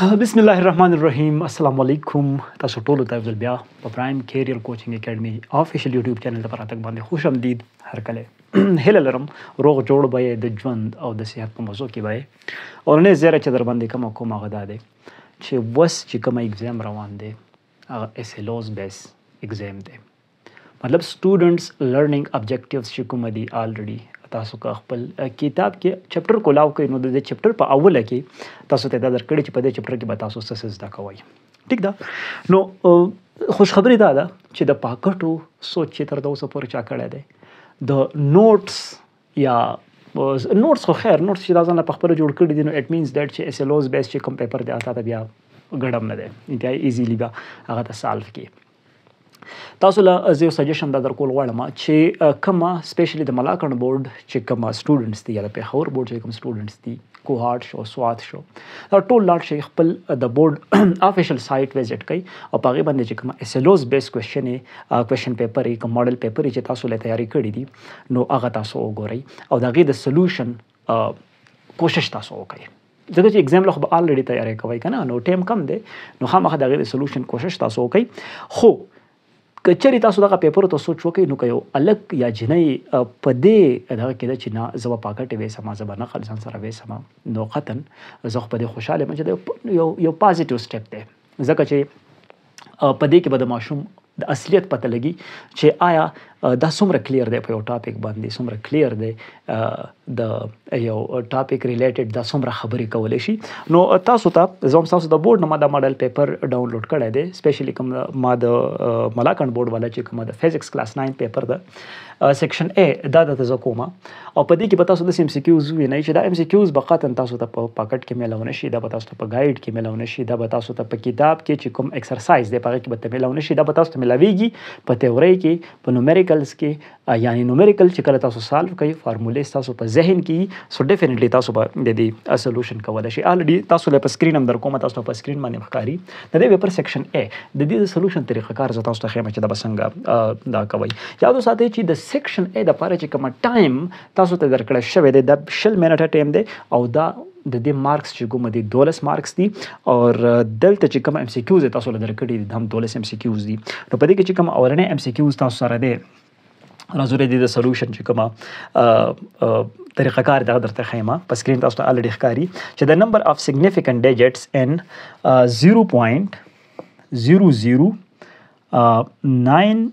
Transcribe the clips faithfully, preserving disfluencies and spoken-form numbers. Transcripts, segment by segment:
بسم الله الرحمن الرحیم. السلام علیکم. تاسو ټول ته ځل بیا په پرایم کیریئر کوچینګ اکیډمي افیشل یوټیوب چینل ته پراتک باندې خوش آمدید. هر کله هله لرم روغ جوړ به د ژوند او د صحت په موضوع کې وای او نه زیره چې در باندې کوم کوم غدا ده چې وس چې کوم ایگزام روان دي هغه اس ال اوز بیس ایگزام دی. مطلب سټوډنټس لرنینګ ابجیکټیوز چې کوم دي الریډي تاسو کا خپل کتاب کې چپټر کولاو کوي نو د چپټر په اوله کې تاسو ته دا درکړي چې په دې چپټر کې به تاسو څه زده کوئ. ټیک ده. نو خوشخبری دا ده چې د پاکټو سوچ چې تر اوسه پورې چا کړی دی د نوټس یا نوټس خو خیر نوټس چې دا ځان په خپل جوړ کړي دي نو اټ مینز دیټ چې اس ال اوز بیس چې کوم پیپر دی تاسو ته بیا ګډم نه دی انتهایی ایزیلی به هغه ته سالو کی. تاسو له زه یو سجیشن دا درکول غواړم چې کومه سپیشلی د ملاکنډ بورډ چې کومه سټوډنټس دي یا د پیښور بورډ چې کوم سټوډنټس دي کوهارت شو سوات شو دا ټول لاړ شي خپل د بورډ افیشل سایت وزټ کوي او په هغې باندې چې کومه اس ال اوز بیس کوېشن یې کوېشن پیپر یې کوم ماډل پیپر یې چې تاسو له تیاری کړي دي نو هغه تاسو وګورئ او د هغې د سلوشن کوشش تاسو وکړئ ځکه چې ایگزام له خو به الریډي تیاری کوئ که نه نو ټایم کم دی نو خامخا د هغې د سلوشن کوشش تاسو وکړئ. خو که چېرې تاسو دغه پیپرو ته سوچ وکړئ نو که یو هلک یا جنۍ په دې دغه کې ده چې نه زه به پاکټې ویسم زه به نقل ځان سره ویسم نو قطعا زه خو په دې خوشحاله یم چې یو یو پازیټیو سټیپ دی ځکه چې په دې کې به د ماشوم د اصلیت پته لګي چې آیا دا څومره کلیر دی په یو ټاپک باندې څومره کلیر دی د یو ټاپک ریلیټډ دا څومره خبرې کولی شي. نو تاسو ته زه هم تاسو د بورډ نه ما دا ماډل پیپر ډاونلوډ کړی دی سپیشلی کوم ما د ملاکنډ بورډ والا چې کومه د فزکس کلاس ناین پیپر ده سیکشن ا دا د زه کومه او په دې کې به تاسو داسې ام سی کیوز وینئ چې دا ام سی کیوز به قطعا تاسو ته په پاکټ کې میلاو نه شي دا به تاسو ته په ګایډ کې میلاو نه شي دا به تاسو ته په کتاب کې چې کوم ایکسرسایز دی په هغې کې به ته میلاو نه شي دا به تاسو ته میلاویږي په تیورۍ کې په نومیریکلز کې یعنی نومیریکل چې کله تاسو سالو کوي فارمولې تاسو په ذهن کې سو ډیفینیټلی تاسو به د دې سولوشن کولی شي. الریډي تاسو له په سکرین هم در کومه تاسو په سکرین باندې ښکاري د دې پیپر سیکشن ا د دې د سولوشن طریقه کار زه تاسو ته ښیم چې دا به څنګه دا کوئ. یاد وساتئ چې د سیکشن ا دپاره چې کومه ټایم تاسو ته درکړی شوی دی دا شل منټه ټایم دی او دا د دې مارکس چې کومه دي دولس مارکس دي او دلته چې کوم ام سی کیوز تاسو له درکړي دي هم دولس ام سی کیوز دي. نو په دې کې چې کوم اورنۍ ام سی کیوز تاسو سره دی راځو د سولوشن چې کومه طریقه کار دغه درته ښیم په سکرین تاسو ته الریډي ښکاري چې د نمبر اف سیګنیفیکنټ ډیجټس ان زیرو پوینټ زیرو زیرو ناین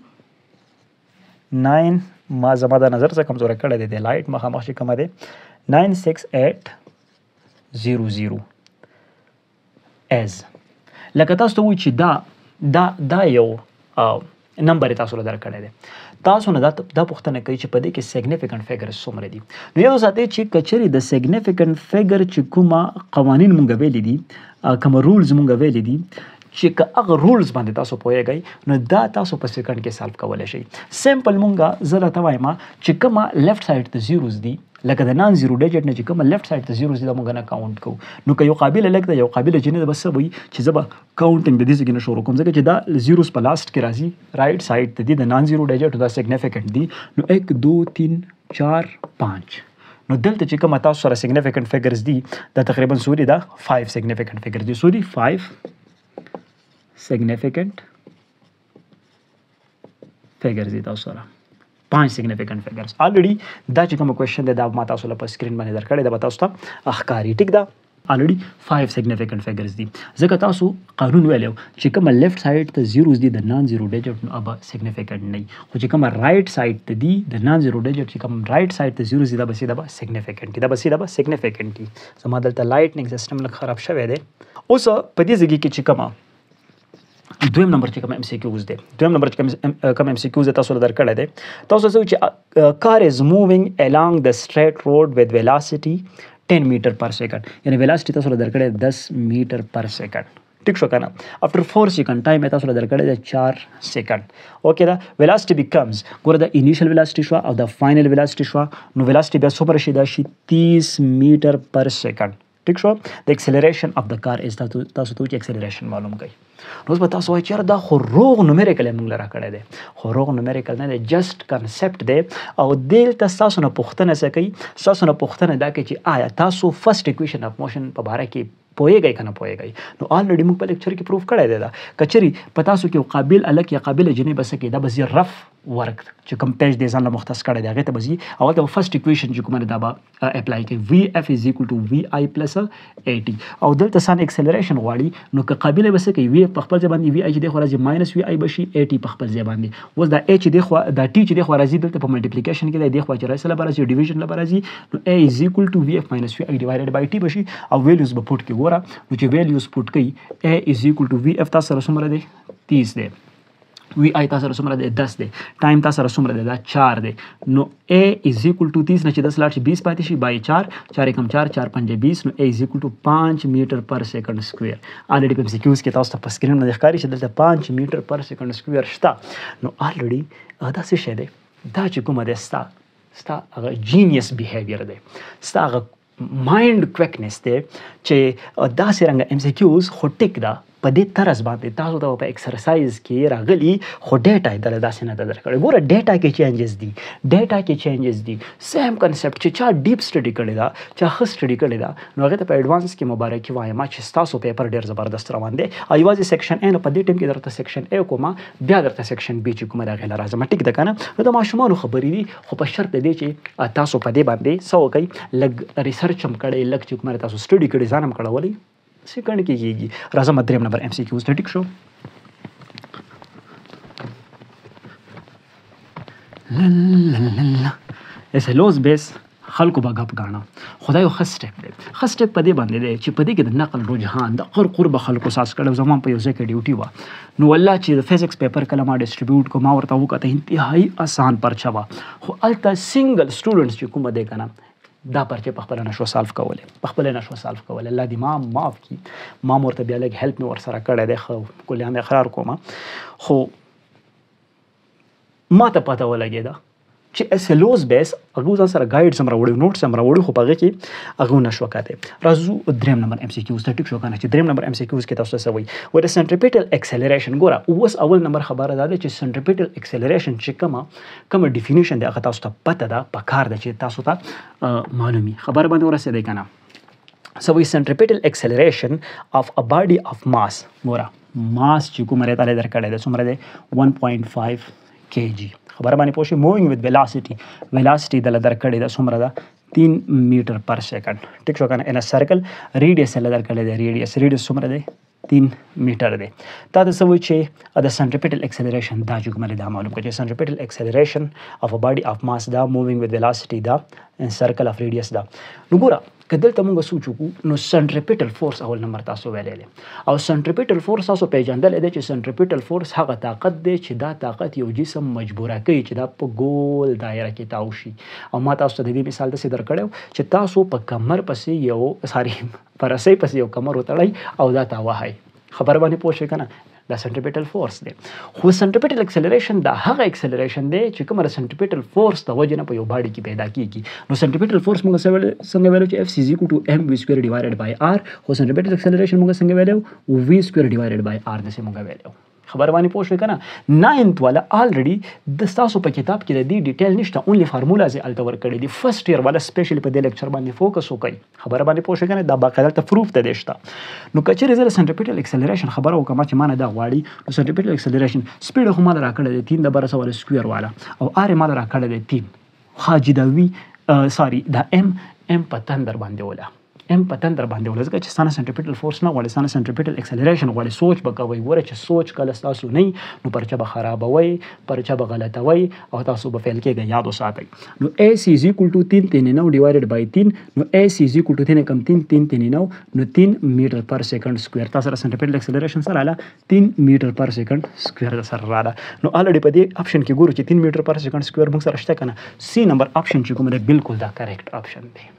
ناین ما زما د نظر څخه کمزوری کړی دی د لایټ مخامخ چې کومه دی ناین سکس ایټ زیرو زیرو ایز لکه تاسو ته وایي چې دا دا دا یو نمبر تاسو له درکړی دی تاسو نه دا دا پوښتنه کوي چې په دې کې سیګنیفیکنټ فیګر څومره دي. نو یاد وساتئ چې که چېرې د سیګنیفیکنټ فیګر چې کومه قوانین مونږ ویلي دي کومه رولز مونږ ویلي دي چې که هغه رولز باندې تاسو پوهیږئ نو دا تاسو په سیکنډ کې سالو کولی شئ. سمپل مونږه زه راته وایم چې کومه لیفټ سایډ ته زیروز دي لکه د نان زیرو ډیجټ نه چې کومه لیفټ سایډ ته زیروز دي دا مونږ نه کاونټ کوو نو که یو قابله لږ ده یو قابله جنۍ ده بس څه وایي چې زه به کاونټینګ د دې څخه نه شروع کوم ځکه چې دا زیروز په لاست کې راځي رایټ سایډ ته دي د نان زیرو ډیجټ دا سیګنیفیکنټ دي نو ایک دو تین چار پانچ نو دلته چې کومه تاسو سره سیګنیفیکنټ فیګرز دي دا تقریبا سوري دا فایو سیګنیفیکنټ فیګر دي سوري فایو significant figures دي تاسو سره پانچ significant figures الریډي دا چې کوم کوېشن دی دا ما تاسو له په سکرین باندې درکړی دا به تاسو ته ښکاري. ټیک ده. الریډي فایو significant figures دي ځکه تاسو قانون ویلو چې کومه لیفټ سایډ ته زیروز دي د نان زیرو ډیجټ نو ابه سیګنیفیکنټ نه خو چې کومه رایټ سایډ ته دي د نان زیرو ډیجټ چې کوم رایټ سایډ ته زیروز دي دا به سیده به سیګنیفیکنټ دا به سیده به سیګنیفیکنټ دي. زما دلته لایټنینګ سیسټم لږ خراب شوی دی. اوس په دې ځای کې چې کومه دویم نمبر چې کوم ام سی کیوز دی دویم نمبر چې کوم ام سی کیوز تاسو له درکړی دی تاسو څه چې کار از مووینګ الانګ د سټریټ روډ وذ ویلاسټي ټین میټر پر سیکنډ یعنی ویلاسټي تاسو له درکړی دس میټر پر سیکنډ. ټیک شو که نه. افټر فور سیکنډ ټایم یې تاسو له درکړی دی چار سیکنډ. اوکې دا ویلاسټي بیکمز ګوره د انیشل ویلاسټي شوه او د فاینل ویلاسټي شوه نو ویلاسټي بیا څومره شي دا شي تیس میټر پر سیکنډ. ټیک شو. د اکسلریشن اف د کار از تاسو ته چې اکسلریشن معلوم کړئ. نو اوس به تاسو وایئ چې یاره دا خو روغ نومیریکل یې موږ له راکړی دی خو روغ نومیریکل نه دی جسټ کنسپټ دی او دلته ستاسو نه پوښتنه څه کوي ستاسو نه پوښتنه دا کوي چې آیا تاسو فرسټ اکویشن اف موشن په باره کې پوهیږئ که نه پوهیږئ. نو الریډي موږ په لیکچر کې پروف کړی دی دا کچري په تاسو کې یو قابل هلک یا قابله جنۍ به څه کوي دا به زی رف ورک چې کوم پیج دی ځان له مختص کړی دی هغې ته به ځي او هلته به فرسټ اکویشن چې کومه ده دا به اپلای کوي. وي اف از ایکول ټو وي آی پلس ایټي او دلته سان اکسلریشن غواړي نو که قابله به څه کوي وي په خپل ځای باندې وي آی چې دی خو راځي ماینس وي آی به شي ایټي په خپل ځای باندې. اوس دا ای چې دی خو دا ټي چې دی خو راځي دلته په ملټیپلیکیشن کې دی دی خو چې راځي سره به راځي ډیویژن له به راځي نو ای از ایکول ټو وي اف ماینس وي آی ډیوایډډ بای ټي به شي او ویلیوز به پوټ کړي. ګوره نو چې ویلیوز پوټ کوي ای از ایکول ټو وي اف تاسو سره څومره دی تیس دی وی آی تاسو سره څومره دی دس دی ټایم تاسو سره څومره دی دا چار دی نو ای از ایکول ټو تیس نه چې دس لاړ شي بیس پاتې شي بای چار چار کم چار چار پنځه بیس نو ای از ایکول ټو پانچ میټر پر سیکنډ سکویر. الریډي په سیکیوز کې تاسو ته په سکرین باندې ښکاري چې دلته پانچ میټر پر سیکنډ سکویر شته. نو الریډي دا څه شی دی دا چې کومه دی ستا ستا هغه جینیس بیهیویر دی ستا هغه مایند کویکنس دی چې داسې رنګه ایم سی کیوز خو ټیک ده په دې طرز باندې تاسو ته په ایکسرسایز کې راغلي خو ډیټا یې دله داسې نه ده درکړې. ګوره ډیټا کې چینجز دي ډیټا کې چینجز دي سیم کنسپټ چې چا ډیپ سټډي کړې ده چا ښه سټډي کړې ده نو هغې ته په ایډوانس کې مبارکي وایم چې ستاسو پیپر ډېر زبردست روان دی او یوازې سیکشن ای نو په دې ټیم کې درته سیکشن ای کومه بیا درته سیکشن بی چې کومه د هغې له راځم ټیک ده که نه. نو د ماشومانو خبرې دي خو په شرط دی چې تاسو په دې باندې څه وکئ لږ ریسرچ هم کړئ لږ چې کومه تاسو سټډي کړې ځان هم کړولی سیکنډ کې کېږي. راځم دریم نمبر ایم سی کیوز ته ټیک شو. اسلوز بیس خلکو به ګپ ګاڼه خو دا یو ښه سټیپ دی ښه سټیپ په دې باندې دی چې په دې کې د نقل رجحان د قر قربه خلکو ساس کړی زما په یو ځای کې ډیوټي وه نو والله چې د فزیکس پیپر کله ما ډسټریبیوټ کړو ما ورته وکته انتهایي اسان پرچه وه خو هلته سنګل سټوډنټس چې کومه دی که نه دا پرچې په خپله نشو سالف کولی په خپله نشو سالف کولی. الله دې ما معاف کړي ما ورته بیا لږ هیلپ مې ورسره کړی دی ښه کلیان د اقرار کومه خو ما ته پته ولګېده چې اسلوز بیس هغه ځان سره ګایډز هم راوړي نوټس هم راوړي خو په هغې کې هغه ونه شوه کتی. راځو دریم نمبر ایم سی کیوز ته ټیک شو که نه چې دریم نمبر ایم سی کیوز کې تاسو څه وایي وایي د سنټریپیټل ایکسلریشن. ګوره اوس اول نمبر خبره دا ده چې سنټریپیټل ایکسلریشن چې کومه کومه ډیفینیشن دی هغه تاسو ته پته ده په کار ده چې تاسو ته معلومي خبره باندې ورسېدی که نه. سو وایي سنټریپیټل ایکسلریشن اف ا باډي اف ماس. ګوره ماس چې کومه دی تاله درکړی دی څومره دی ون پوینټ فایو کې جی خبره باندې پوه شئ. مووینګ وذ ویلاسټي ویلاسټي دله درکړې ده څومره ده تین میټر پر سیکنډ ټیک شو که نه. ان سرکل ریډیس دله درکړی دی ریډیس ریډیس څومره دی تین میټر دی. تا ته څه وایي چې د سنټریپیټل ایکسلریشن دا چې کومه دا معلوم کړه چې سنټریپیټل ایکسلریشن اف ا باډي اف ماس دا مووینګ وذ ویلاسټي دا ان سرکل اف ریډیس دا. نو ګوره که دلته مونږ سوچ وکړو نو سنټریپیټل فورس اول نمبر تاسو ویلی دی او سنټریپیټل فورس تاسو پیژندلی دی چې سنټریپیټل فورس هغه طاقت دی چې دا طاقت یو جسم مجبوره کوي چې دا په ګول دایره کې تاو شي. او ما تاسو ته د دې مثال داسې درکړی چې تاسو په کمر پسې یو ساري په رسۍ پسې یو کمر وتړئ او دا تاوهئ خبره باندې پوه شئ که نه دا سنټریپیټل فورس دی. خو سنټریپیټل ایکسلریشن دا هغه ایکسلریشن دی چې کومه د سنټریپیټل فورس د وجې نه په یو باډي کې پیدا کېږي. نو سنټریپیټل فورس موږ څنګه ویلو چې اف سی از ایکول ټو ایم وي سکویر ډیوایډډ بای آر خو سنټریپیټل ایکسلریشن موږ څنګه ویلو وي سکویر ډیوایډډ بای آر داسې موږ ویلو خبره باندې پوه شوئ که نه. ناینت والا الریډي د ستاسو په کتاب کې د دې ډیټیل نشته اونلی فارمولاز یې هلته ورکړي دي. فرسټ ایئر والا سپیشلی په دې لیکچر باندې فوکس وکړئ خبره باندې پوه شئ که نه دا باقاعده هلته پروف ته دی شته. نو که چېرې زه د سنټریپیټل ایکسلریشن خبره وکړم چې ما نه دا غواړي نو سنټریپیټل ایکسلریشن سپیډ خو ما له راکړی دی تین د بره څه والا سکویر والا او آر یې ما له راکړی دی تین خاجدوي ساري دا ایم ایم په تندر باندې وله ام په تندر باندې ولې ځکه چې ستانه سنټریپیټل فورس نه غواړي ستانه سنټریپیټل ایکسلریشن غواړي. سوچ به کوئ ګوره چې سوچ کله ستاسو نه نو پرچه به خرابوئ پرچه به غلطوئ او تاسو به فیل کېږئ یاد وساتئ. نو ای سی از ایکول ټو تین تین نو ډیوایډډ بای تین نو ای سی از ایکول ټو تین کم تین تین تین نو نو تین میټر پر سیکنډ سکویر تاسو سره سنټریپیټل ایکسلریشن سره رااله تین میټر پر سیکنډ سکویر سره رااله. نو الریډي په دې اپشن کې ګورو چې تین میټر پر سیکنډ سکویر موږ سره شته که نه. سی نمبر اپشن چې کوم دی بالکل دا کریکټ اپشن دی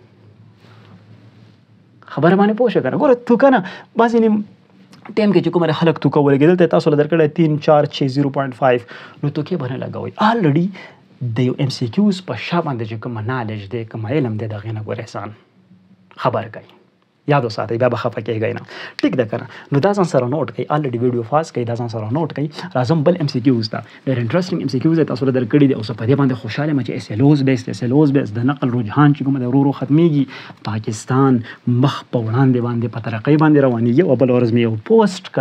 خبره باندې پوه شئ که نه. ګوره تو که نه بعضې نیم ټایم کې چې کومه خلک توکه ولګېدل ته تاسو له درکړی تین چار چې زیرو پوینټ فایو نو توکې به نه لګوئ. الریډي د یو ایم سی کیوز په شا باندې چې کومه نالج دی کومه علم دی د هغې نه ګورې احسان خبر کوي یاد وساتئ بیا به خفه کېږئ نه. ټیک ده که نه؟ نو دا ځان سره نوټ کړئ. الریډي ویډیو فاز کړئ، دا ځان سره نوټ کړئ. راځم بل ایم سی کیوز ته. ډېر انټرسټینګ ایم سی کیوز تاسو له درکړي دي او زه په دې باندې خوشحاله یم چې ایس ایل اوز بیس ایس ایل اوز بیس د نقل رجحان چې کوم دی ورو ورو ختمېږي. پاکستان مخ په وړاندې باندې په ترقۍ باندې روانېږي. او بله ورځ مې یو پوسټ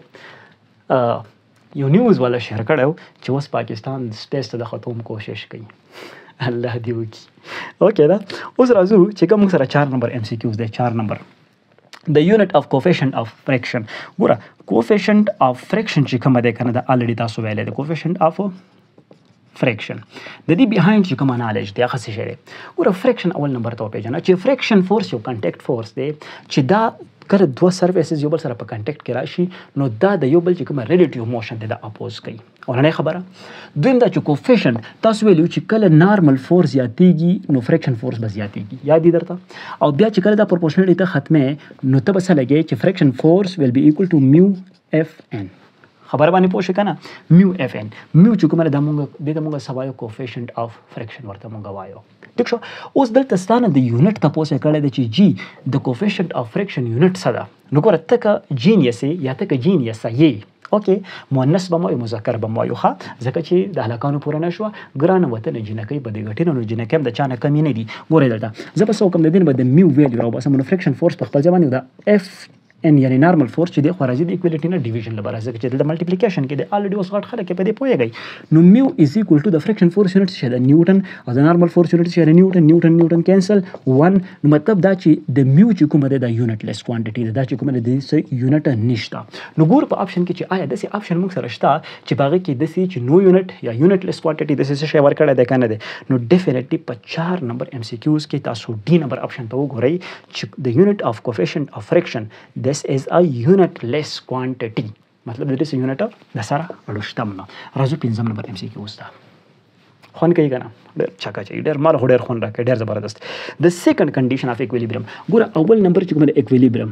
کتو، یو نیوز والا شیر کړی چې اوس پاکستان سپیس ته د خطوم کوشش کوي. الله دې وکړي. اوکې ده، اوس راځو چې کوم سره چار نمبر ایم سی کیوز دی. چار نمبر د یونټ اف کوفیشنټ اف فریکشن. ګوره کوفیشنټ اف فریکشن چې کومه دی که نه، د الریډي تاسو ویلی دی کوفیشنټ اف فریکشن. د دې بیهایند چې کوم نالج دی هغه څه شی دی. ګوره فریکشن اول نمبر ته وپېژنه چې فریکشن فورس یو کنټیکټ فورس دی چې دا کله دوه سرویسز یو بل سره په کنټیکټ کې راشي نو دا د یو بل چې کومه ریلیټیو موشن دی دا اپوز کوي. اورنۍ خبره. دویم دا چې کوفیشنټ تاسو ویلو چې کله نارمل فورس زیاتېږي نو فریکشن فورس به زیاتېږي. یاد دي درته؟ او بیا چې کله دا پرپورشنالټي ته ختمې نو ته به څه لګې چې فریکشن فورس ویل بی ایکول ټو میو اف ان. خبره باندې پوه شئ که نه؟ میو اف ان. میو چې کومه ده مونږ دې ته مونږ څه وایو؟ کوفیشنټ اف فریکشن ورته مونږ وایو. ټیک شو. اوس دلته ستا نه د یونټ تپوس یې کړی دی چې جي د کوفیشنټ اف فریکشن یونټ څه ده؟ نو ګوره ته که جینیس یې یا ته که جینیسه یې، اوکې، مؤنث به مو وایو مذکر به مو وایو ښه، ځکه چې د هلکانو پوره نه شوه. ګرانه وطنه جینکۍ به دې ګټي نو جینکۍ هم د چا نه کمې نه دي. ګورئ دلته زه به څه وکړم، د دې نه به د میو ویلیو راوباسم. نو فریکشن فورس په خپل ځای باندې د اف ان یعنی نارمل فورس چې دی خو راځي د ایکویلیټي نه ډیویژن لپاره، ځکه چې دلته ملټیپلیکیشن کې دی. الریډي اوس غټ خلک په دې پوهېږئ. نو میو از ایکول ټو د فریکشن فورس یونټ څه دی؟ نیوټن. او د نارمل فورس یونټ څه دی؟ نیوټن. نیوټن نیوټن کینسل ون. نو مطلب دا چې د میو چې کومه ده دا یونټ لیس کوانټیټي ده، دا چې کومه ده د څه یونټ نشته. نو ګور په آپشن کې چې آیا داسې آپشن موږ سره شته چې په هغې کې داسې چې نو یونټ یا یونټ لیس کوانټیټي داسې څه شی ورکړی دی که نه دی؟ نو ډیفینیټلي په چار نمبر ایم سی کیوز کې تاسو ډي نمبر آپشن ته وګورئ چې د یونټ اف کوفیشنټ اف فریکشن دس از ا یونټ لیس کوانټیټي. مطلب د دې یونټ د سره اړوشتم نه. راځو پنځم نمبر ایم سی کیوز ته. خوند کوي که نه؟ ډېر چکه چي ډېر مال خو ډېر خوند راکوي، ډېر زبردست. د سیکنډ کنډیشن اف ایکویلیبریم. ګوره اول نمبر چې کومه د ایکویلیبریم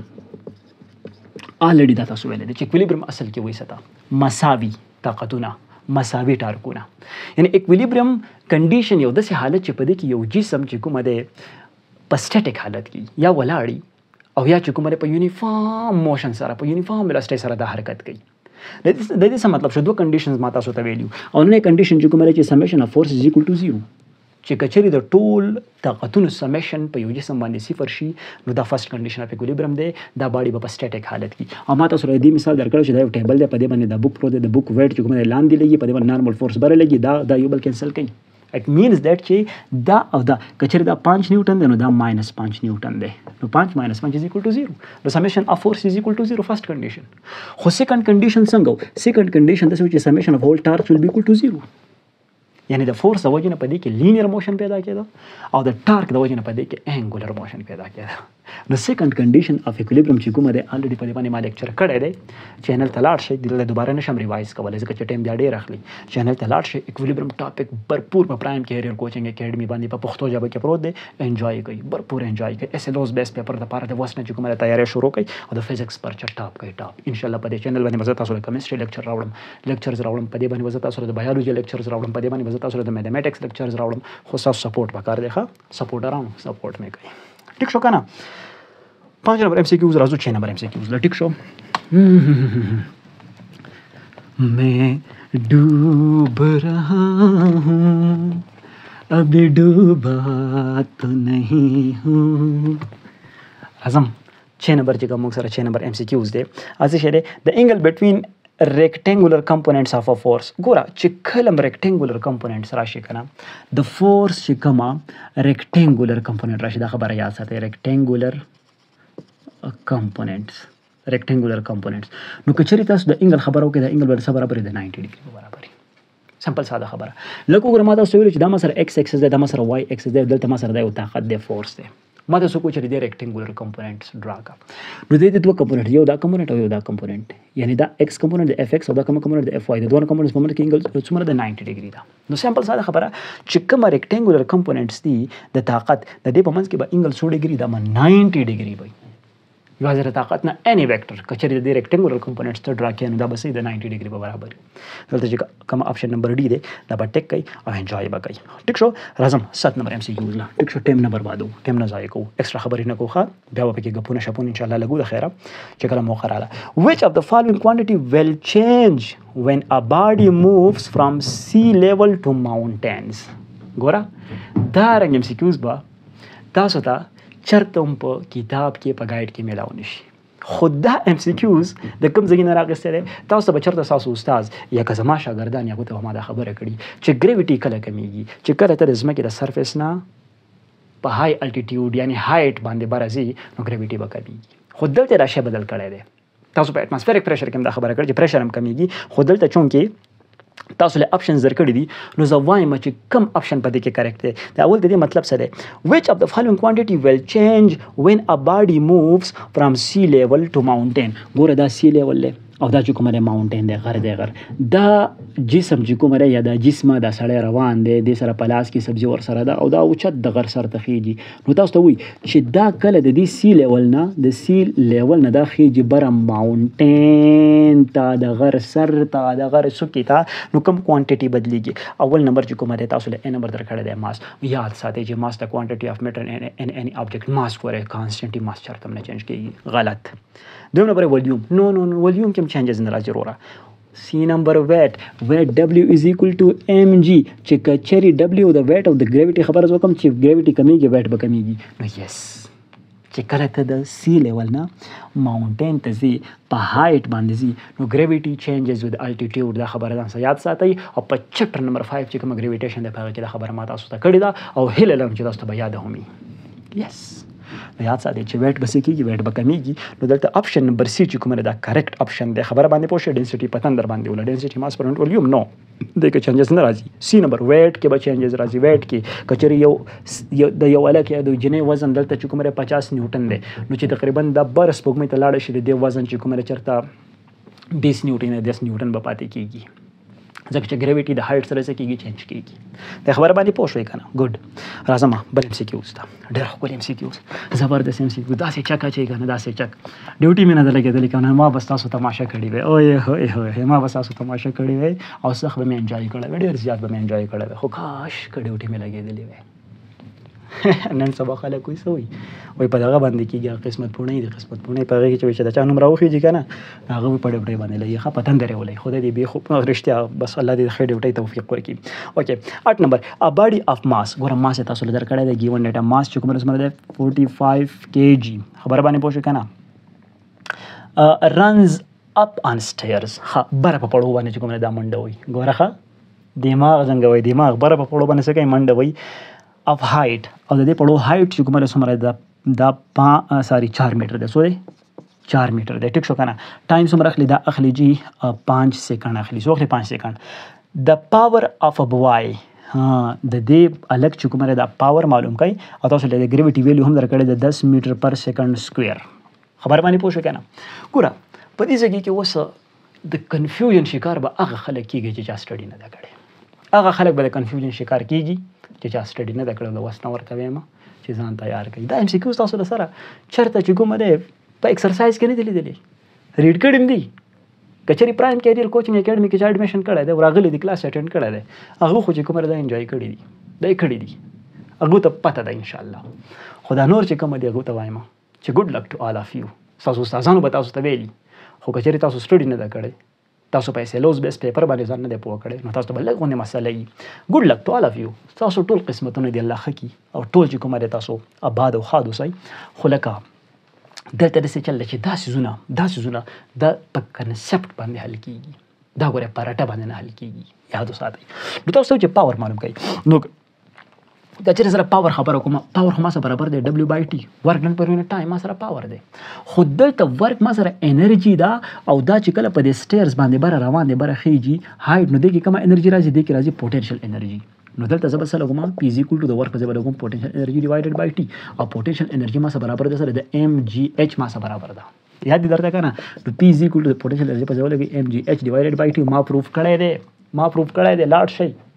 الریډي دا تاسو ویلی دی چې ایکویلیبریم اصل کې وایي څه ته؟ مساوي طاقتونه، مساوي ټارکونه. یعنی ایکویلیبریم کنډیشن یو داسې حالت چې په دې کې یو جسم چې کومه دی په سټیټیک حالت کې یا ولاړي او یا چې کومه دی په یونیفارم موشن سره په یونیفارم ویلاسټۍ سره دا حرکت کوي. د دې څه مطلب شو؟ دوه کنډیشنز ما تاسو ته ویلي. او نن کنډیشن چې کومه دی چې سمیشن اف فورس از ایکول ټو زیرو، چې که چیرې د ټول طاقتونو سمیشن په یو جسم باندې صفر شي نو دا فرست کنډیشن اف ایکویلیبریم دی. دا باډي به په سټیټیک حالت کې. او ما تاسو ته دې مثال درکړی چې دا یو ټیبل دی، په دې باندې دا بوک پروت دی، د بوک ویټ چې کومه دی لاندې لګي، په دې باندې نارمل فورس بره لګي، دا دا یو بل کینسل کوي. اټ مینز دیٹ چې دا او دا که چیرې دا پانچ نیوټن دی نو دا ماینس پانچ نیوټن دی. نو پانچ ماینس پانچ از ایکول ټو زیرو. د سمیشن اف فورس از ایکول ټو زیرو فرست کنډیشن. خو سیکنډ کنډیشن څنګه و؟ سیکنډ کنډیشن داسې و چې سمیشن اف هول ټارکس ویل بی ایکول ټو زیرو. یعنی د فورس د وجې نه په دې کې لینیر موشن پیدا کېده او د ټارک د وجې نه په دې کې انګولر موشن پیدا کېده. نو سیکنډ کنډیشن اف ایکویلیبریم چې کومه دی الریډي په دې باندې ما لیکچر کړی دی. چینل ته لاړ شئ، دلته دوباره نشم ریوایز کولی ځکه چې ټایم بیا ډېر اخلي. چینل ته لاړ شئ، ایکویلیبریم ټاپک برپور په پرایم کیریر کوچنګ اکیډمي باندې په پښتو ژبه کې پروت دی. انجوای کوئ، برپور انجوای کوئ. ایس ایل اوز بیس پیپر دپاره د اوس نه چې کومه تیاری شروع کړئ او د فزکس پرچه ټاپ کوئ ټاپ. انشاءالله په دې چینل باندې به زه تاسو له کیمسټري لیکچر راوړم، لیکچرز راوړم، په دې باندې به زه تاسو له د بایولوژي لیکچرز راوړم، په دې باندې به زه تاسو له د میتھمیټکس لیکچرز راوړم. خو ستاسو سپورټ پکار دی ښه، سپورټران سپورټ مې کوي. ټیک شو که نه؟ پانچ نمبر ایم سی کیوز راځو چھ نمبر ایم سی کیوز له. ټیک شو. میں ڈوب رہا ہوں ابھی ڈوبا تو نہیں ہوں. اعظم چھ نمبر چې کوم سره چھ نمبر ایم سی کیوز دی. اځه شه دی د انګل بټوین rectangular components of a force. ګوره چې کله rectangular components راشي که نه، د فورس چې کومه rectangular component راشي، دا خبره یاد ساتئ. rectangular components rectangular components. نو که چېرې تاسو د انګل خبره وکړئ، د انګل به څه برابر دی؟ د ناینټي ډیګري برابر. سمپل ساده خبره. لکه وګوره ما تاسو ویلو چې دا ما سره ایکس اکسس دی، دا ما سره واي اکسس دی، دلته ما سره دا یو طاقت دی، فورس دی. ما تاسو کو چې د ریکټنګولر کمپوننټس ډرا کړه. نو د دې دوه کمپوننټ، یو دا کمپوننټ او یو دا کمپوننټ، یعنی دا ایکس کمپوننټ د اف ایکس او دا کوم کمپوننټ د اف واي، د دوه کمپوننټس په منځ کې انګل څومره د ناینټي ډیګري ده. نو سمپل ساده خبره چې کوم ریکټنګولر کمپوننټس دي د طاقت د دې په منځ کې به انګل څو ډیګري ده؟ ناینټي ډیګري وي. یوازې د طاقت نه اني ویکټر کچری د ریکټنګولر کمپوننټس ته ډرا کړي نو دا به صحیح د نایمټي ډیګري په برابر دلته چې کوم اپشن نمبر ډي دی دا به ټیک کوي او انجوای به کوي ټیک شو راځم سات نمبر ایم سی کیوز لا ټیک شو ټیم نه بربادو ټیم نه ضایع کوو ایکسترا خبرې نه کوو بیا به کې غپونه شپونه ان شاء الله لګو د خیره چې کله موقع رااله which of the following quantity will change when a body moves from sea level to mountains ګوره دا رنګ ایم سی کیوز به تاسو ته چرته هم په کتاب کې په ګایډ کې میلاو نشي خو دا ایم سی کیوز د کوم ځای نه راغستی دی تاسو به چرته ستاسو استاد یا که زما شاګردان هغو ته به ما دا خبره کړي چې ګریویټي کله کمیږي چې کله ته د ځمکې د سرفیس نه په های الټیټیوډ یعنی هایټ باندې به راځي نو ګریویټي به کمیږي خو دلته دا شی بدل کړی دی تاسو په اټماسفیریک پریشر کې هم دا خبره کړې چې پریشر هم کمیږي خو دلته چونکې تاسو له اپشنز درکړي دي نو زه وایم چې کم اپشن په دې کې کریکټ دی دا اول د دې مطلب څه دی which of the following quantity will change when a body moves from sea level to mountain ګوره دا sea level دی او دا چې کومه دی ماونټین دی غر دی غر دا جسم چې کومه دی یا دا جسمه دا سړی روان دی دې سره په لاس کې سبزي ورسره ده او دا اوچت د غر سر ته خیږي نو تاسو ته وایي چې دا کله د دې سی لیول نه د سی لیول نه دا خیږي بره ماونټین ته د غر سر ته د غر څوکې ته نو کوم کوانټیټي بدلیږي اول نمبر چې کومه دی تاسو له ا نمبر درکړی دی ماس یاد ساتئ چې ماس د کوانټیټي اف میټر ان اني آبجیکټ ماس ګورئ کانسټنټي ماس چرته نه چینج کیږي غلط دویم نمبر ولیوم نو نو نو ولیوم کې هم چینجز نه راځي وروره سی نمبر ویټ ویټ ډبلیو از ایکول ټو ایم جی چې کچري ډبلیو د ویټ او د ګریویټي خبره وکم چې ګریویټي کمیږي ویټ به کمیږي نو یس چې کله ته د سی لیول نه ماونټین ته ځي په هایټ باندې ځي نو ګریویټي چینجز ود الټیټیوډ دا خبره ځان سره یاد ساتئ او په چپټر نمبر فایو چې کوم ګریویټیشن د هغه کې دا خبره ما تاسو ته کړې ده او هیله لرم چې تاسو ته به یاد همي یس نو یاد ساتئ چې ویټ به څه کېږي ویټ به کمیږي نو دلته اپشن نمبر سی چې کومه دا کریکټ اپشن دی خبره باندې پوه شئ ډینسټي په تندر باندې ولا ډینسټي ماس پر ولیوم نو دې کې چینجز نه راځي سی نمبر ویټ کې به چینجز راځي ویټ کې کچري یو د یو الک یا د جنې وزن دلته چې کومه پچاس نیوټن دی نو چې تقریبا د بر سپوږمۍ ته لاړ شي د وزن چې کومه چرته بیس نیوټن دس نیوټن به پاتې کېږي ځکه چې ګریویټي د هایټ سره څه کېږي چینج کېږي د خبره باندې پوه شوئ که نه ګډ راځم بل ایم سی کیوز ته ډېر ښکلي ایم سی کیوز زبردست ایم سی کیوز داسې چک اچوي که نه داسې چک ډیوټي مې نه ده لګېدلې که نه ما به ستاسو تماشه کړې وی اوی هوی هوی ما به ستاسو تماشه کړې وی او سخت به مې انجوای کړی وی ډېر زیات به مې انجوای کړی وی خو کاش که ډیوټي مې لګېدلې وی نن سبا خلک وایي څه وایي وایي په دغه باندې کېږي قسمت پوڼۍ د قسمت پوڼۍ په هغې کې چې وایي چې د چا نوم راوخېږي که نه هغه به په ډیوټۍ باندې لګي ښه په تندر یې ولئ خدای دې بې خو رښتیا بس الله دې ښه ډیوټۍ توفیق ورکړي اوکې اټ نمبر ا باډي اف ماس ګوره ماس یې تاسو له درکړی دی ګیون ډیټا ماس چې کومه رسمه دی فورټي فایو کے جي خبره باندې پوه شو که نه رنز اپ آن سټیرز ښه بره په پړو باندې چې کومه دا منډه وایي ګوره ښه دماغ څنګه وایي دماغ بره په پړو باندې څه کوي منډه وایي اف هایټ او د دې پړو هایټ چې کومه څومره ده دا پا ساري چار میټر دی څو دی چار میټر دی ټیک شو که نه ټایم څومره اخلي دا اخلي جي پانچ سیکنډ اخلي څو اخلي پانچ سیکنډ د پاور اف ا بوای د دې الګ چې کومه دا پاور معلوم کوي او تاسو له ګریویټي ویلیو هم درکړی د دس میټر پر سیکنډ سکویر خبر باندې پوه شو که نه ګوره په دې ځای کې اوس د کنفیوژن شکار به هغه خلک کېږي چې چا سټډي نه ده کړې هغه خلک به د کنفیوژن شکار کېږي چې چا سټډي نه ده کړې د وس نه ورته وایم چې ځان تیار کړي دا ایم سی کیوز تاسو له سره چېرته چې کومه دی په ایکسرسایز کې نه دي لیدلي ریډ کړي هم دي که چېرې پرایم کیریئر کوچنګ اکیډمي کې چا اډمیشن کړی دی راغلی دی کلاس اټینډ کړی دی هغه خو چې کومه دا انجوای کړي دي دا یې کړي دي هغو ته پته ده انشاءالله خو دا نور چې کومه دي هغو ته وایم چې ګوډ لک ټو آل آف یو ستاسو استادانو به تاسو ته ویلي خو که چېرې تاسو سټډي نه ده کړی تاسو په سیلوز بیس پیپر باندې ځان نه دی پوه کړی نو تاسو ته به لږ غوندې مسله وي ګوډ لک ټو آل آف یو تاسو ټول قسمتونه دي الله ښه کړي او ټول چې کومه دی تاسو آباد او ښاد اوسئ خو لکه دلته داسې چل دی چې دا څیزونه دا څیزونه دا په کنسپټ باندې حل کېږي دا ګوره په رټه باندې نه حل کېږي یاد وساتئ نو تاسو چې پاور معلوم کوي نو دا چې سره پاور خبره کومه پاور خو ما سره برابر دی ډبلیو بای ټي ورک ډن پر یونټ ټایم ما سره پاور دی خو دلته ورک ما سره انرژي ده او دا چې کله په دې سټیرز باندې بره روان دی بره خیږي هایټ نو دې کې کومه انرژي راځي دې کې راځي پوټینشل انرژي نو دلته زه به څه لګوم پی از ایکول ټو د ورک په ځای به لګوم پوټینشل انرژي ډیوایډډ بای ټي او پوټینشل انرژي ما سره برابر ده سره د ایم جی ایچ ما سره برابر ده یاد دې درته که نه نو پی از ایکول ټو د پوټینشل انرژي په ځای ولګي ایم جی ایچ ډیوایډډ بای ټي ما پروف کړی دی ما پروف کړی دی لاړ شئ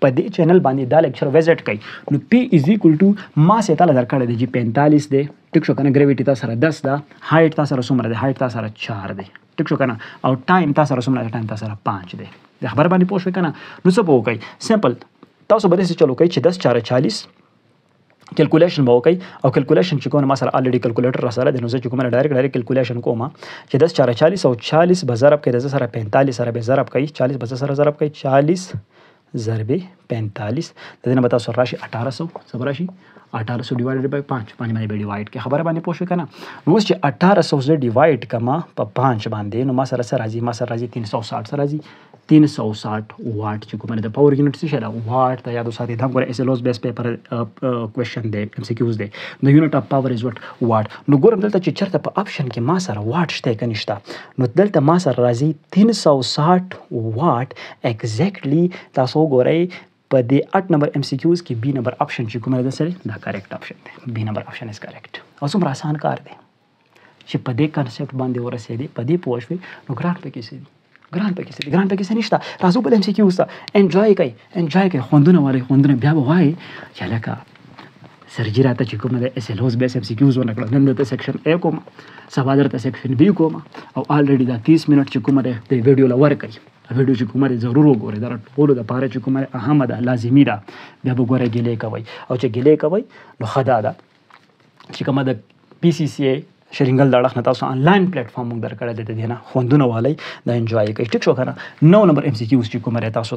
په دې چینل باندې دا لیکچر وزټ کړئ نو پی از ایکول ټو ماس یې تعالی درکړی دی چې پینتالیس دی ټیک شو کنه ګریویټي تا سره دس ده هایټ تا سره څومره دی هایټ تا سره چار دی ټیک شو کنه او ټایم تا سره څومره دی ټایم تا سره پانچ دی د خبر باندې پوه شوئ کنه نو څه به وکړئ سمپل تاسو به داسې چلو کوئ چې دس چاره چالیس کیلکولیشن به وکړئ او کیلکولیشن چې کوم ما سره الریډي کیلکولیټر را سره دی نو زه چې کومه ډایرکټ ډایرکټ کیلکولیشن کوم چې دس چاره چالیس او چالیس به ضرب کړئ د زه سره پینتالیس سره به ضرب کړئ چالیس به زه سره ضرب کړئ چالیس ضرب پینتالیس د دې نه به تاسو راشي اټاره سو څه به راشي اټاره سو ډیوایډډ بای پانچ پانچ باندې به ډیوایډ کړئ خبره باندې پوه شوئ که نه نو اوس چې اټاره سو زه ډیوایډ کړم په پانچ باندې نو ما سره څه راځي ما سره راځي تین سو ساठ سره راځي تین سو ساठ واټ چې کومه د پاور یونټ څه شی ده واټ ته یاد وساتئ دا هم ګوره ایس ایل اوس بیس پیپر کوېشن دی ایم سی کیوز دی د یونټ اف پاور از وټ واټ نو ګورم دلته چې چېرته په آپشن کې ما سره واټ شته که نشته نو دلته ما سره راځي تین سو ساठ واټ ایګزیکټلی تاسو وګورئ په دې اټ نمبر ایم سی کیوز کې بی نمبر آپشن چې کومه ده سره دا کریکټ آپشن دی بی نمبر آپشن از کریکټ او څومره آسان کار دی چې په دې کنسپټ باندې ورسېدې په دې پوه شوې نو ګران پکې څه دي ګران پکې څه دي ګران پکې څه نشته راځو بل ایم سی کیوز ته انجوای کوئ انجوای کوئ خوندونه وایي خوندونه بیا به وایي چې هلکه سرجي راته چې کومه ده ایس ایل اوس بیس ایم سی کیوز ونه کړه نن درته سیکشن اے کوم سبا درته سیکشن بی کوم او الریډي دا تیس منټ چې کومه ده د ویډیو له ورکړئ ویډیو چې کومه ده ضرور وګورئ دا ټولو دپاره چې کومه اهمه ده لازمي ده بیا به ګوره ګیلې کوئ او چې ګیلې کوئ نو ښه دا ده چې کومه د پی سی سی اے شرینګل د اړخ نه تاسو آنلاین پلیټفارم موږ درکړی دی د دې نه خوندونه والی دا انجوای کوئ ټیک شو که نه نو نمبر ایم سی کیوز چې کومه دی تاسو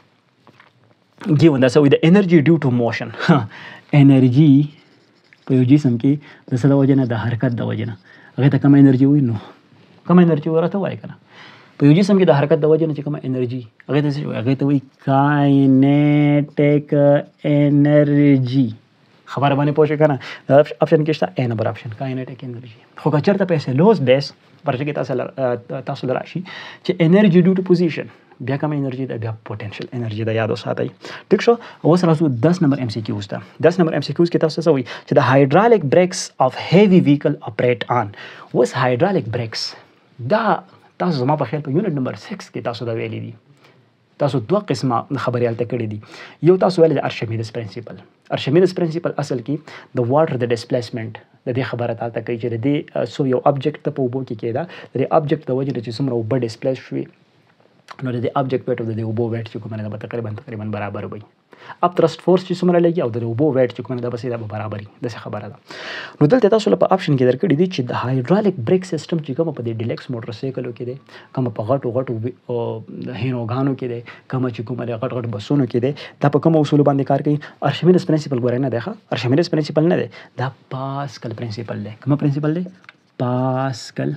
ته ګیون دا څه وایي د انرژي ډیو ټو موشن انرژي په یو جسم کې د څه د وجې نه د حرکت د وجې نه هغې ته کومه انرژي وایي نو کومه انرژي ورته وایي که نه په یو جسم کې د حرکت د وجې نه چې کومه انرژي هغې ته څه وایي هغې ته وایي کاینیټیک انرژي خبره باندې پوه شئ که نه دا آپشن کې شته ا نمبر آپشن کاینیټیک انرژي خو که چېرته په ایس ایل اوس بیس پرچه کې تاسو تاسو له راشي چې انرژي ډیو ټو پوزیشن بیا کومه انرژي ده بیا پوټینشل انرژي ده یاد وساتئ ټیک شو اوس راځو دس نمبر ایم سی کیوز ته دس نمبر ایم سی کیوز کې تاسو څه وایي چې د هایډرالیک بریکس اف هیوي ویکل اپریټ آن اوس هایډرالیک بریکس دا تاسو زما په خیال په یونټ نمبر سکس کې تاسو دا ویلي دي تاسو دوه قسمه خبرې هلته کړي دي یو تاسو ویلې د ارشمیدس پرنسپل ارشمیدس پرنسپل اصل کې د واټر د ډسپلیسمنټ د دې خبره تاسو کوي چې د دې سو یو ابجیکټ ته په اوبو کې کېده د دې ابجیکټ د وجې نه چې څومره اوبه ډسپلیس شوي نو د دې ابجیکټ ویټ او د دې اوبو ویټ چې کومه ده به تقریبا تقریبا برابر وي اپ ترست فورس چې څومره لګي او د اوبو ویټ چې کومه ده بس دا به برابر وي داسې خبره ده نو دلته تاسو له په آپشن کې درکړي دي چې د هایډرالیک بریک سیسټم چې کومه په دې ډیلکس موټر سایکلو کې دی کومه په غټو غټو هینوګانو کې دی کومه چې کومه د غټ غټ بسونو کې دی دا په کوم اصول باندې کار کوي ارشمیدس پرنسپل ګورئ نه دی ښه ارشمیدس پرنسپل نه دی دا پاسکل پرنسپل دی کومه پرنسپل دی پاسکل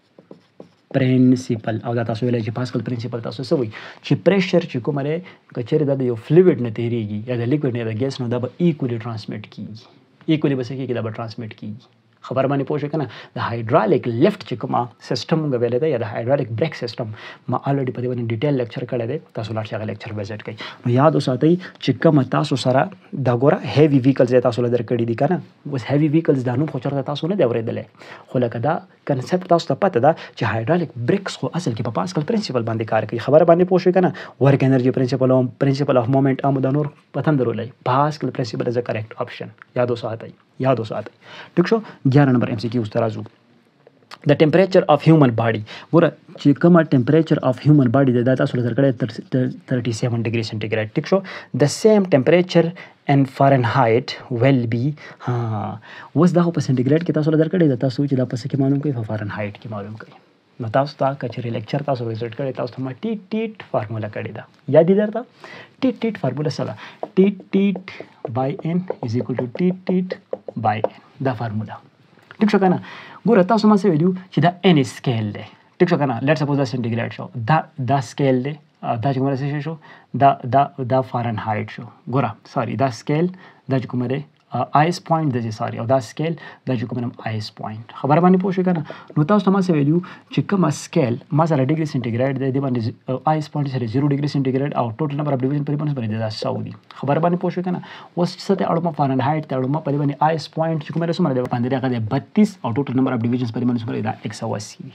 پرنسپل او دا تاسو ویلی چې پاسکل پرنسپل تاسو څه وایي چې پریشر چې کومه دی که چېرې دا د یو فلویډ نه تېرېږي یا د لیکویډ نه یا د ګیس نه دا به ایکولي ټرانسمیټ کېږي ایکولي به څه کېږي دا به ټرانسمیټ کېږي خبر باندې پوه شئ که نه د هایډرالیک لیفټ چې کومه سیسټم موږ ویلی دی یا د هایډرالیک بریک سیسټم ما الریډي په دې باندې ډیټیل لیکچر کړی دی تاسو لاړ شئ هغه لیکچر وزټ کړئ نو یاد وساتئ چې کومه تاسو سره دا ګوره هیوي ویکلز یې تاسو له درکړي دي که نه اوس هیوي ویکلز دا نوم خو چېرته تاسو نه دی اورېدلی خو لکه دا کنسپټ تاسو ته پته ده چې هایډرالیک بریکس خو اصل کې په پاسکل پرنسپل باندې کار کوي خبره باندې پوه شئ که نه ورک انرژي پرنسپل او پرنسپل اف مومنټ هم دا نور پتن درولئ پاسکل پرنسپل از ا کریکټ آپشن یاد وساتئ یاد وساتئ ټیک شو ګیارہ نمبر ایم سی کیوز ته راځو د ټمپریچر اف هیومن باډي ګوره چې کومه ټمپریچر اف هیومن باډي ده دا تاسو له درکړی تھرٹی سیون ډګري سینټیګریډ ټیک شو د سیم ټمپریچر ان فارنهایټ ویل بي ها اوس دا خو په سینټیګریډ کې تاسو له درکړی ده تاسو چې دا په څه کې معلوم کوئ په فارنهایټ کې معلوم کوئ نو تاسو ته که چېرې لیکچر تاسو وزټ کړی تاسو ته ما ټیټ ټیټ فارموله کړې ده یاد دي درته ټیټ ټیټ فارموله څه ده ټیټ ټیټ بای ان از ایکول ټو ټیټ ټیټ بای ان دا فارموله ټیک شو که نه ګوره تاسو ما څه ویلي چې دا ان اسکیل دی ټیک شو که نه لیټ سپوز دا سینټیګریډ شو دا دا سکیل دی دا چې کومه څه شو دا دا دا فارنهایټ شو ګوره سوري دا سکیل دا چې کومه دی آیس پوینټ دی سوري او دا سکیل دا چې کومه نوم آیس پوینټ خبره باندې پوه شئ که نه نو تاسو ته ما څه ویلي چې کومه سکیل ما سره ډګري سینټیګریډ دی دې باندې آیس پوینټ سره زیرو ډګري سینټیګریډ او ټوټل نمبر اف ډیویژن په دې باندې باندې دا سو دي خبره باندې پوه شئ که نه اوس څه ته اړومه فارنهایټ ته اړومه په دې باندې آیس پوینټ چې کومه څومره دی باندې هغه دی بتیس او ټوټل نمبر اف ډیویژنز په دې باندې څومره دی دا ایک سو اسی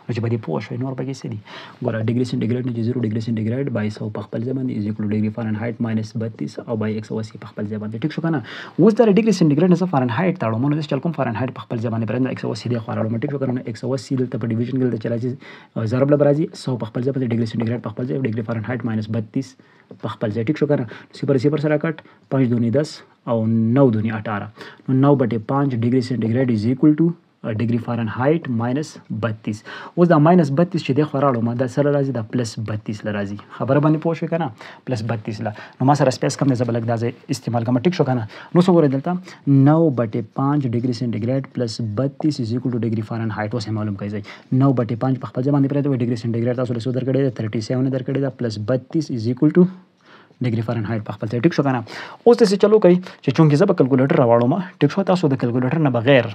نو چې په دې پوه شئ نور پکې څه دي. ګوره ډیګري سینټیګریډ نه چې زیرو ډیګري سینټیګریډ بای سو په خپل ځای باندې از ایکوال ډیګري فارنهایټ ماینس بتیس او بای ایک سو اسی په خپل ځای باندې. ټیک شو کنه. اوس دا ډیګري سینټیګریډ نه فارنهایټ تاړو مونږ چې کوم فارنهایټ په خپل ځای باندې پرنده ایک سو اسی دی خو راړو. ټیک شو کنه. ایک سو اسی دلته په ډیویژن کې دلته چلایي ضرب له راځي سو په خپل ځای باندې ډیګري سینټیګریډ په خپل ځای ډیګري فارنهایټ ماینس بتیس په خپل ځای. ټیک شو کنه. صفر صفر سره کټ پانچ دونی دس او نو دونی اٹھارہ. نو نو بټې پانچ ډیګري سینټیګریډ از ایکوال ټو ډیګري فارنهایټ ماینس بتیس. اوس دا ماینس بتیس چې دی خو راړو ما دا سره راځي دا پلس بتیس ل راځي. خبره باندې پوه شئ کنه. پلس بتیس ل نو ما سره سپیس کم دی زه به لږ دا ځای استعمال کوم. ټیک شو کنه. نو څه ګورئ دلته نو بټې پانچ ډیګري سینټیګریډ پلس بتیس از ایکوال ټو ډیګري فارنهایټ. اوس یې معلوم کړئ ځای نو بټې پانچ په خپل ځای باندې پرېږدئ ډیګري سینټیګریډ تاسو له څو درکړی دی تھرټي سیون درکړی دی پلس بتیس از ایکوال ټو ډیګري فارنهایټ په خپل ځای. ټیک شو کنه. اوس داسې چلو کوي چې چونکې زه به کلکولیټر راواړم. ټیک شو. تاسو د کلکولیټر نه بغیر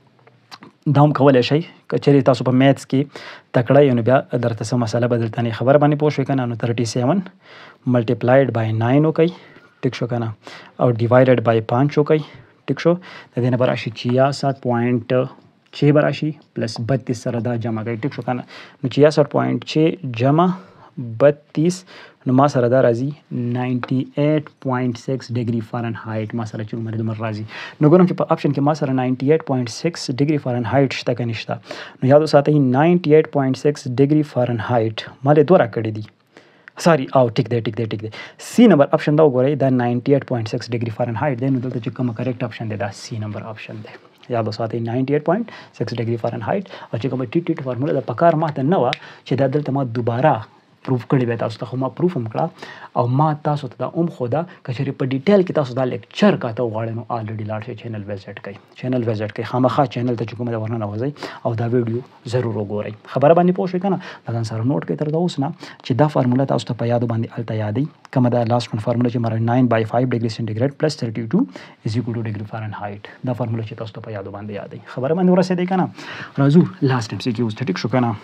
دا هم کولی شئ که چیرې تاسو په میتھس کې تکړه یو نو بیا درته څه مسله به درته نه خبره باندې پوه شوئ که نه. نو تھرټي سیون ملټیپلایډ بای ناین وکړئ. ټیک شو که نه. او ډیوایډډ بای پانچ وکړئ. ټیک شو. د دې نه به راشي چھیاسઠ پوینټ چھ به راشي پلس بتیس سره دا جمع کوي. ټیک شو که نه. نو چھیاسઠ پوینټ چھ جمع بتیس نو ما سره دا راځي ناینټي ایټ پوینټ سکس ډیګري فارنهایټ ما سره چې عمر دومره راځي. نو ګورم چې په آپشن کې ما سره ناینټي ایټ پوینټ سکس ډیګري فارنهایټ شته که نشته. نو یاد وساتئ ناینټي ایټ پوینټ سکس ډیګري فارنهایټ ما له دوه راکړي دي ساري او ټیک دی ټیک دی ټیک دی. سی نمبر آپشن دا وګورئ دا ناینټي ایټ پوینټ سکس ډیګري فارنهایټ دی. نو دلته چې کومه کریکټ آپشن دی دا سی نمبر آپشن دی. یاد وساتئ ناینټي ایټ پوینټ سکس ډیګري فارنهایټ. او چې کومه ټیټ ټیټ فارموله ده په کار ماته نه وه چې دا دلته ما دوباره پروف کړی وی تاسو ته خو ما پروف هم کړه او ما تاسو ته دا هم ښوده که چېرې په ډیټیل کې تاسو دا لیکچر کاته وغواړئ نو الریډي لاړ شئ چینل وزټ کړئ چینل وزټ کړئ خامخا چینل ته چې کومه ده ورننوځئ او دا ویډیو ضرور وګورئ. خبره باندې پوه شئ که نه. دا ځان سره نوټ کړئ تر دا اوس نه چې دا فارموله تاسو ته په یادو باندې هلته یادئ کومه ده لاست ون فارموله چې مره ناین بای فایو ډیګري سینټیګریډ پلس تھرټي ټو از ایکوال ټو ډیګري فارنهایټ. دا فارموله چې تاسو ته په یادو باندې یادئ. خبره باندې ورسېدئ که نه. راځو لاست ایم سی کیوز ته. ټیک شو که نه.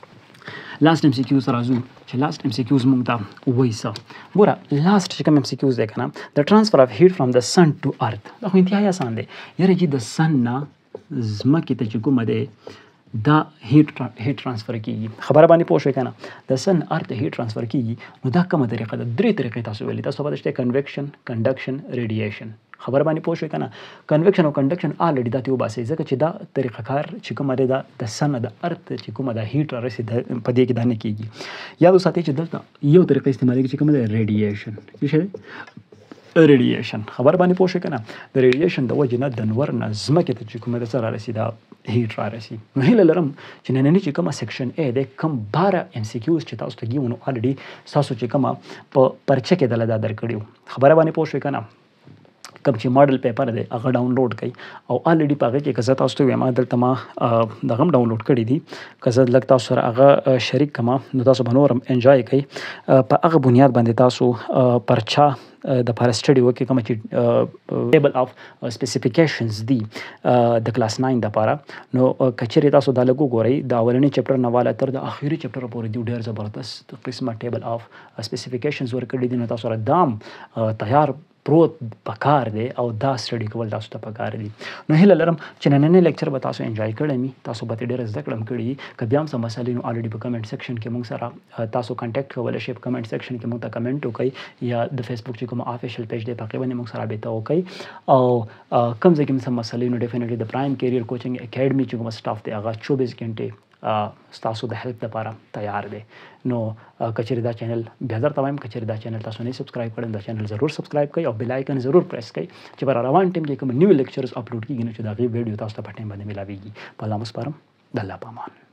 لاست ایم سی کیوز راځو چې لاست ایم سی کیوز موږ ته وایي څه. ګوره لاست چې کوم ایم سی کیوز دی که نه د ټرانسفر اف هیټ فرام د سن ټو ارث دا خو انتهایی اسان دی. یاره چې د سن نه ځمکې ته چې کومه دی دا هیټ هیټ ټرانسفر کیږي. خبره باندې پوه شئ که نه. د سن ارث ته هیټ ټرانسفر کیږي نو دا کومه طریقه ده. درې طریقې تاسو ویلي تاسو پته شته کنویکشن کنډکشن ریډیشن. خبر باندې پوه شئ که نه. کنویکشن او کنډکشن الریډي دا ترې وباسئ ځکه چې دا طریقه کار چې کومه دی دا د سن د ارث چې کومه ده هیټ رارسي په دې کې دا نه کیږي. یاد وساتئ چې دلته یو طریقه استعمالېږي چې کومه ده ریډیشن. څه شی دی ریډیشن. خبر باندې پوه شئ که نه. د ریډیشن د وجې نه د نور نه ځمکې ته چې کومه ده څه رارسي دا هیټ رارسي. نو هیله لرم چې نننی چې کومه سیکشن ای دی کم باره ام سی کیوز چې تاسو ته کیږي نو الریډي ستاسو چې کومه په پرچه کې دله دا درکړي وو. خبره باندې پوه شئ که نه. کوم چې ماډل پیپر دی هغه ډاونلوډ کړئ او الریډي په هغې کې که زه تاسو ته ویم دلته ما دغه هم ډاونلوډ کړي دي که زه لږ تاسو سره هغه شریک کړم نو تاسو به نور هم انجوای کوئ. په هغه بنیاد باندې تاسو پرچا د پاره سټډي وکړئ کومه چې ټیبل اف سپیسیفیکیشنز دي د کلاس ناین دپاره. نو که چیرې تاسو دا لږ وګورئ د اولني چپټر نه واله تر د اخري چپټر پورې دي ډېر زبردست قسمه ټیبل اف سپیسیفیکیشنز ورکړي دي. نو تاسو سره دام تیار پروت پکار دی او دا سټډي کول تاسو ته پکار دي. نو هیله لرم چې نننی لیکچر به تاسو انجوای کړی وي. تاسو به ترې ډېره زده کړه هم کړې وي. که بیا هم څه مسلې نو الریډي په کمنټ سیکشن کې موږ سره تاسو کانټیکټ کولی شئ. په کمنټ سیکشن کې موږ ته کمنټ وکړئ یا د فیسبوک چې کوم آفیشیل پیج دی په هغې باندې موږ سره رابطه وکړئ او کوم ځای کې هم څه مسلې نو ډیفینیټلی د پرایم کیریئر کوچنګ اکیډمي چې کومه سټاف دی هغه چوبیس ګنټې ستاسو د هیلپ لپاره تیار دی. نو که چیرې دا چینل بیا درته وایم که چیرې دا چینل تاسو نه سبسکرایب کړئ دا چینل ضرور سبسکرایب کړئ او بیل آیکن ضرور پریس کړئ چې به را روان ټایم کې کوم نیو لیکچرز اپلوډ کیږي نو چې د هغې ویډیو تاسو ته په ټایم باندې میلاویږي. په الله مو سپارم. د الله په امان.